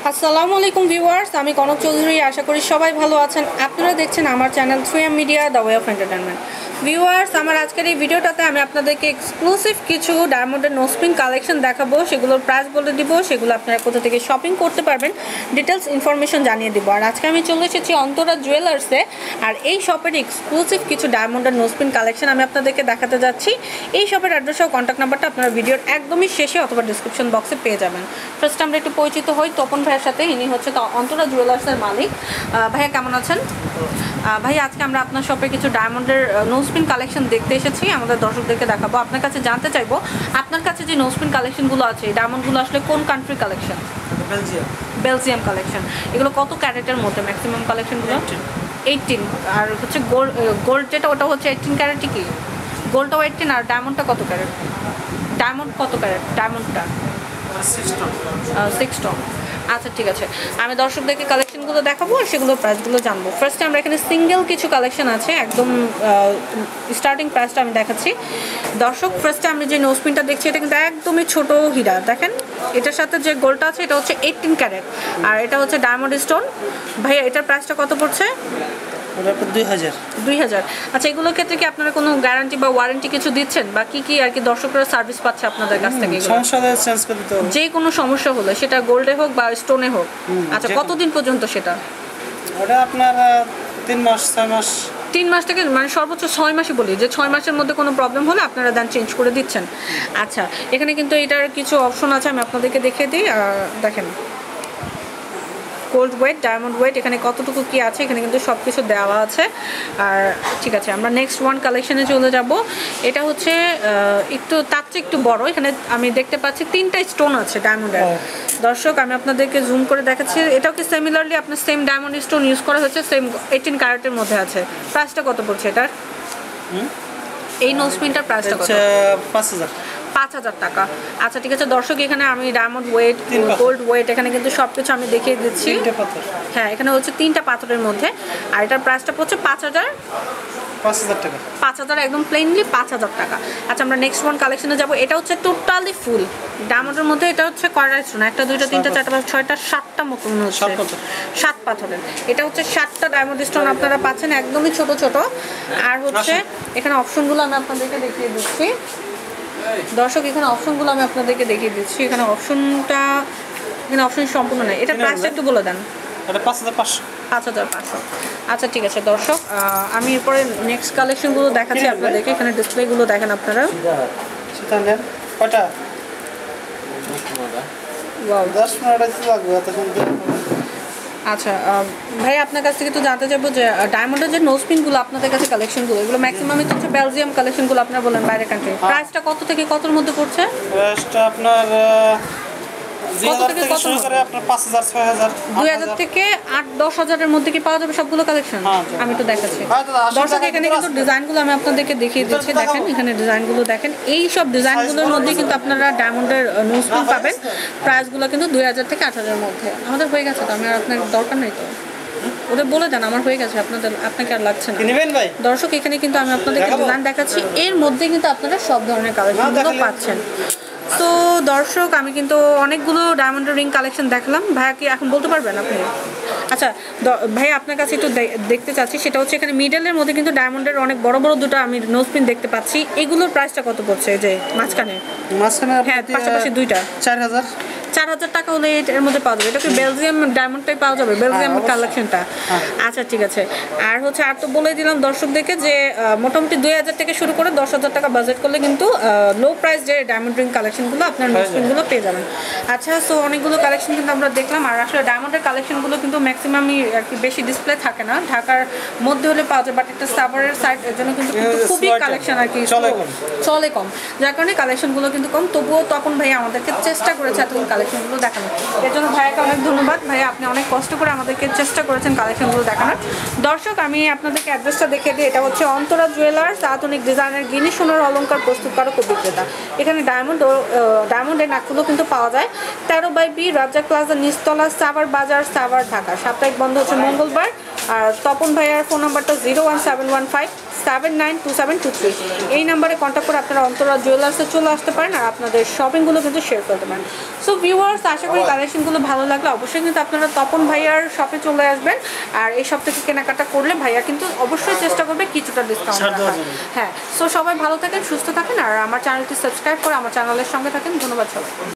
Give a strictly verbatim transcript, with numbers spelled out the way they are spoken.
আসসালামু আলাইকুম ভিউয়ার্স, আমি কনক চৌধুরী। আশা করি সবাই ভালো আছেন। আপনারা দেখছেন আমার channel three M media, the way of entertainment. Viewers, আমার আজকের এই ভিডিওটাতে আমি আপনাদেরকে এক্সক্লুসিভ কিছু ডায়মন্ডের নোস্পিন কালেকশন দেখাবো, সেগুলোর প্রাইস বলে দিব, সেগুলো আপনারা কোথা থেকে শপিং করতে পারবেন ডিটেলস ইনফরমেশন জানিয়ে দিব। আর আজকে আমি চলে এসেছি অন্তরা জুয়েলার্সে, আর এই শপের এক্সক্লুসিভ কিছু ডায়মন্ডের নোস্পিন কালেকশন আমি আপনাদেরকে দেখাতে যাচ্ছি। এই শপের অ্যাড্রেস ও কন্ট্যাক্ট নাম্বারটা আপনারা ভিডিওর একদমই শেষে অথবা ডিসক্রিপশন বক্সে পেয়ে যাবেন। ফার্স্ট আমরা একটু পরিচিত হই তপন ভাইয়ের সাথে। ইনি হচ্ছে অন্তরা জুয়েলার্সের মালিক। ভাইয়া কেমন আছেন? ভাই, আজকে আমরা আপনার শপে কিছু ডায়মন্ডের নোস্পিন কালেকশন দেখতে এসেছি, আমাদের দর্শকদেরকে দেখাবো। আপনার কাছে জানতে চাইবো, আপনার কাছে যে নোস্পিন কালেকশনগুলো আছে, এই ডায়মন্ডগুলো আসলে কোন country collection? Belgium. Belgium collection. এগুলো কত ক্যারেটের মধ্যে ম্যাক্সিমাম কালেকশনগুলো? এইটিন। আর হচ্ছে গোল্ড গোল্ড যেটা, ওটা হচ্ছে এইটিন ক্যারেটই কি? গোল্ডটাও এইটিন, আর ডায়মন্ডটা কত ক্যারেট? ডায়মন্ড কত ক্যারেট ডায়মন্ডটা? Six ton. আচ্ছা, ঠিক আছে, আমি দর্শকদেরকে কালেকশনগুলো দেখাবো আর সেগুলোর প্রাইসগুলো জানবো। ফার্স্টে আমরা এখানে সিঙ্গেল কিছু কালেকশন আছে, একদম স্টার্টিং প্রাইসটা আমি দেখাচ্ছি দর্শক। ফার্স্টে আমি যে নোজপিনটা দেখছি, এটা কিন্তু একদমই ছোট হীরা। দেখেন, এটার সাথে যে গোল্ডটা আছে এটা হচ্ছে এইটিন ক্যারেট, আর এটা হচ্ছে ডায়মন্ড স্টোন। ভাইয়া, এটার প্রাইসটা কত পড়ছে? দুই হাজার। আচ্ছা, এগুলোর ক্ষেত্রে কি আপনারা কোনো গ্যারান্টি বা ওয়ারেন্টি কিছু দিচ্ছেন, বা কি কি আর কি দর্শকরা সার্ভিস পাচ্ছে আপনাদের কাছ থেকে? যে কোনো সমস্যা হলে, সেটা গোল্ডে হোক বা স্টোনে হোক। আচ্ছা, কতদিন পর্যন্ত সেটা? ওটা আপনার তিন মাস ছয় মাস তিন মাস থেকে মানে সর্বোচ্চ ছয় মাসই বলি, যে ছয় মাসের মধ্যে কোনো প্রবলেম হলে আপনারা দেন চেঞ্জ করে দিচ্ছেন। আচ্ছা, এখানে কিন্তু এটার কিছু অপশন আছে, আমি আপনাদেরকে দেখিয়ে দিই। দেখেন, গোল্ড ওয়েট, ডায়মন্ড ওয়েট, এখানে কতটুকু কি আছে এখানে কিন্তু সব কিছু দেওয়া আছে। আর ঠিক আছে, আমরা নেক্সট ওয়ান কালেকশনে চলে যাব। এটা হচ্ছে একটু তার চেয়ে একটু বড়। এখানে আমি দেখতে পাচ্ছি তিনটা স্টোন আছে ডায়মন্ডের। দর্শক, আমি আপনাদেরকে জুম করে দেখাচ্ছি। এটাও কি সিমিলারলি আপনার সেম ডায়মন্ড স্টোন ইউজ করা হয়েছে, সেম এইটিন ক্যারেটের মধ্যে আছে। প্রাইসটা কত পড়ছে এটার? এই নোজপিনটার প্রাইসটা কত? পাঁচ হাজার পাঁচ হাজার টাকা। আচ্ছা, ঠিক আছে দর্শক, এখানে আমি ডায়মন্ড ওয়েট, গোল্ড ওয়েট, এখানে কিন্তু সব কিছু আমি দেখিয়ে দিচ্ছি। হ্যাঁ, এখানে হচ্ছে তিনটা পাথরের মধ্যে, আর এটার প্রাইসটা পড়ছে পাঁচ হাজার পাঁচ হাজার টাকা পাঁচ হাজার একদম প্লেনলি পাঁচ হাজার টাকা। আচ্ছা, আমরা নেক্সট ওয়ান কালেকশনে যাবো। এটা হচ্ছে টোটালি ফুল ডায়মন্ডের মধ্যে। এটা হচ্ছে কয়টা স্টোন? একটা, দুইটা, তিনটা, চারটা, পাঁচ, ছয়টা, সাতটা মতো মনে হচ্ছে, সাত পাথরের। এটা হচ্ছে সাতটা ডায়মন্ড স্টোন আপনারা পাচ্ছেন, একদমই ছোট ছোট। আর হচ্ছে এখানে অপশনগুলো আমি আপনাদেরকে দেখিয়ে দিচ্ছি দর্শক। এখানে অপশনগুলো আমি আপনাদেরকে দেখিয়ে দিচ্ছি। এখানে অপশনটা এখানে অপশন সম্পূর্ণ নেই। এটা প্রাইসটা একটু বলে দেন। পাঁচ হাজার পাঁচশো পাঁচ হাজার পাঁচশো। আচ্ছা, ঠিক আছে দর্শক, আমি এরপরে নেক্সট কালেকশনগুলো দেখাচ্ছি আপনাদেরকে। এখানে ডিসপ্লেগুলো দেখেন আপনারা। আচ্ছা ভাই, আপনার কাছ থেকে তো জানতে চাইবো যে ডায়মন্ডের যে নোজপিনগুলো আপনাদের কাছে কালেকশনগুলো, এগুলো ম্যাক্সিমামই হচ্ছে বেলজিয়াম কালেকশনগুলো আপনারা বলেন, বাইরের কান্ট্রি। প্রাইসটা কত থেকে কতর মধ্যে পড়ছে? প্রাইসটা আপনার দুই হাজার থেকে আট দশ হাজারের মধ্যে কি পাওয়া যাবে সবগুলো কালেকশন? আমি তো দেখাচ্ছি দর্শক, এখানে কিন্তু ডিজাইনগুলো আমি আপনাদেরকে দেখিয়ে দিচ্ছি। দেখেন, এখানে ডিজাইনগুলো দেখেন। এই সব ডিজাইনগুলোর মধ্যে কিন্তু আপনারা ডায়মন্ডের নোজপিন পাবেন। প্রাইসগুলো কিন্তু দুই হাজার থেকে আট হাজারের মধ্যে। আমাদের হয়ে গেছে তো, আমি আর আপনার দরকার নেই তো, ওদের বলে দেন আমার হয়ে গেছে, আপনাদের আপনাকে আর লাগছে না। দর্শক, এখানে কিন্তু আমি আপনাদেরকে ডিজাইন দেখাচ্ছি, এর মধ্যে কিন্তু আপনারা সব ধরনের কালেকশনগুলো পাচ্ছেন। তো দর্শক, আমি কিন্তু অনেকগুলো ডায়মন্ডের রিং কালেকশন দেখলাম। ভাইয়া কি এখন বলতে পারবেন আপনি? আচ্ছা ভাই, আপনার কাছে একটু দেখতে চাচ্ছি, সেটা হচ্ছে এখানে মিডলের মধ্যে কিন্তু ডায়মন্ডের অনেক বড় বড় দুটো আমি নোজপিন দেখতে পাচ্ছি। এগুলোর প্রাইসটা কত পড়ছে? যে মাঝখানে মাঝখানে হ্যাঁ, পাশাপাশি দুইটা চার হাজার চার হাজার টাকা হলে এর মধ্যে পাওয়া যাবে। এটা কি বেলজিয়াম ডায়মন্ডটাই পাওয়া যাবে, বেলজিয়াম কালেকশনটা? আচ্ছা, ঠিক আছে। আর হচ্ছে আর তো বলে দিলাম দর্শকদেরকে যে মোটামুটি দুই হাজার থেকে শুরু করে দশ হাজার টাকা বাজেট করলে কিন্তু লো প্রাইস যে ডায়মন্ড রিং কালেকশনগুলো আপনার নোজপিনগুলো পেয়ে যাবেন। আচ্ছা, সো অনেকগুলো কালেকশন কিন্তু আমরা দেখলাম। আর আসলে ডায়মন্ডের কালেকশনগুলো কিন্তু ম্যাক্সিমামই আর কি বেশি ডিসপ্লে থাকে না, ঢাকার মধ্যে হলে পাওয়া যায়, বাট একটা সাভারের সাইড, এর জন্য কিন্তু খুবই কালেকশন আর কি চলে কম, যার কারণে কালেকশনগুলো কিন্তু কম। তবুও তখন ভাই আমাদেরকে চেষ্টা করেছে এতগুলো কালেকশনগুলো দেখানো, এর জন্য ভাইয়াকে অনেক ধন্যবাদ। ভাইয়া, আপনি অনেক কষ্ট করে আমাদেরকে চেষ্টা করেছেন কালেকশনগুলো দেখানোর। দর্শক, আমি আপনাদেরকে অ্যাড্রেসটা দেখে দিই। এটা হচ্ছে অন্তরা জুয়েলার্স, আধুনিক ডিজাইনের গিনি সোনার অলঙ্কার প্রস্তুতকারক ও বিক্রেতা। এখানে ডায়মন্ড ও ডায়মন্ডের নাকগুলো কিন্তু পাওয়া যায়। তেরো বাই বি, রাজ্জাক প্লাজা, নিচতলা, সাভার বাজার, সাভার, ঢাকা। সাপ্তাহিক বন্ধ হচ্ছে মঙ্গলবার, আর তপন ভাইয়ার ফোন নাম্বারটা zero one seven one five seven nine two seven two three. এই নাম্বারে কন্ট্যাক্ট করে আপনারা অন্তরা জুয়েলার্সে চলে আসতে পারেন আর আপনাদের শপিংগুলো কিন্তু শেয়ার করতে পারেন। সো ভিউয়ার্স, আশা করি কালেকশনগুলো ভালো লাগলে অবশ্যই কিন্তু আপনারা তপন ভাইয়ার শপে চলে আসবেন। আর এই শপ থেকে কেনাকাটা করলে ভাইয়া কিন্তু অবশ্যই চেষ্টা করবে কিছুটা ডিসকাউন্ট রাখার। হ্যাঁ, সো সবাই ভালো থাকেন, সুস্থ থাকেন আর আমার চ্যানেলটি সাবস্ক্রাইব করে আমার চ্যানেলের সঙ্গে থাকেন। ধন্যবাদ সবাই।